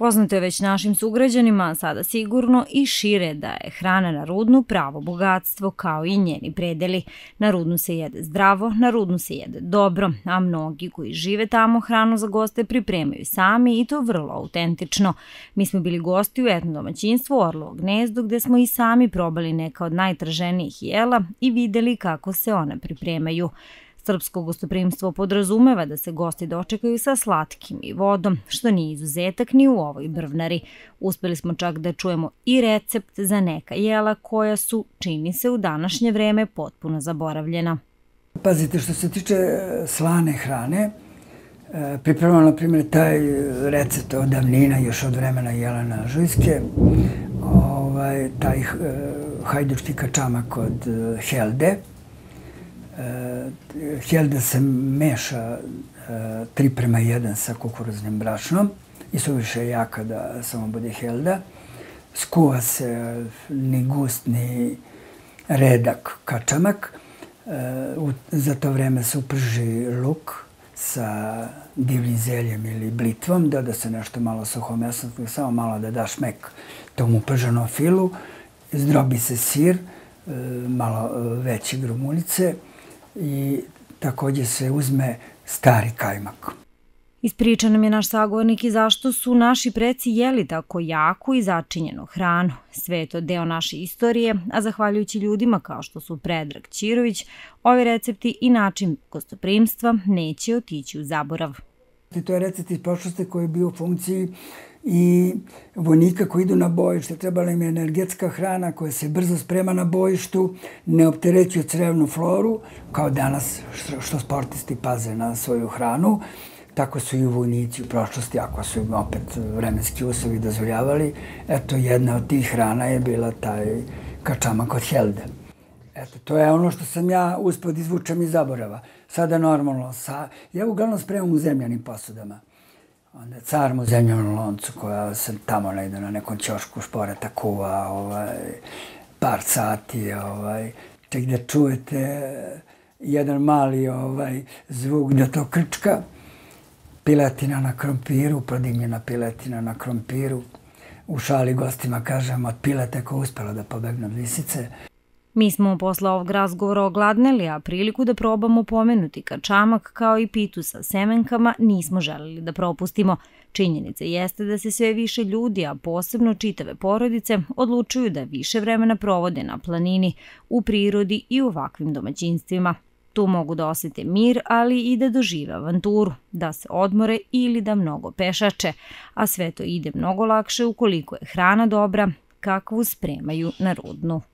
Poznato je već našim sugrađanima, a sada sigurno i šire, da je hrana na Rudnu pravo bogatstvo kao i njeni predeli. Na Rudnu se jede zdravo, na Rudnu se jede dobro, a mnogi koji žive tamo hranu za goste pripremaju sami i to vrlo autentično. Mi smo bili gosti u etno domaćinstvu Orlovo gnezdo gde smo i sami probali neka od najtraženijih jela i videli kako se one pripremaju. Srpsko gostoprimstvo podrazumeva da se gosti dočekaju sa slatkim i vodom, što nije izuzetak ni u ovoj brvnari. Uspeli smo čak da čujemo i recept za neka jela koja su, čini se, u današnje vreme potpuno zaboravljena. Pazite, što se tiče slane hrane, pripremamo, na primjer, taj recept od davnina, još od vremena Jelena Žujske, taj hajdučki kačamak od helde. Helda se meša 3:1 sa kukuruznim brašnom i suviše je jaka da samo bude helda. Skuva se ni gust ni redak kačamak. Za to vreme se uprži luk sa divljim zeljem ili blitvom, doda se nešto malo suhomesnog, samo malo da da šmek tom uprženom filu. Zdrobi se sir, malo veće grumuljce, i također se uzme stari kajmak. Ispriča nam je naš sagovornik i zašto su naši preci jeli tako jaku i začinjenu hranu. Sve je to deo naše istorije, a zahvaljujući ljudima kao što su Predrag Ćirović, ovi recepti i način gostoprimstva neće otići u zaborav. To je recept iz prošlosti koji je bio u funkciji i vojnika koji idu na bojište. Trebala im je energetska hrana koja se brzo sprema na bojištu, ne opterećuje crevnu floru, kao danas što sportisti paze na svoju hranu. Tako su i vojnici u prošlosti, ako su im opet vremenski uslovi dozvoljavali. Eto, jedna od tih hrana je bila taj kačamak od helde. Eto, to je ono što sam ja uspod izvučem iz zaborava. Sada normalno, ja uglavnom spremam u zemljanim posudama. Onda car mu zemljanom loncu koja se tamo negde na nekom ćošku šporeta kuva par sati. Ček da čujete jedan mali zvuk da to krčka. Piletina na krompiru, prodimljena piletina na krompiru. U šali gostima kažem od pilete koja je uspela da pobegne od lisice. Mi smo posle ovog razgovora ogladneli, a priliku da probamo pomenuti kačamak kao i pitu sa semenkama nismo želeli da propustimo. Činjenica jeste da se sve više ljudi, a posebno čitave porodice, odlučuju da više vremena provode na planini, u prirodi i u ovakvim domaćinstvima. Tu mogu da osete mir, ali i da dožive avanturu, da se odmore ili da mnogo pešače, a sve to ide mnogo lakše ukoliko je hrana dobra, kakvu spremaju na Rudnu.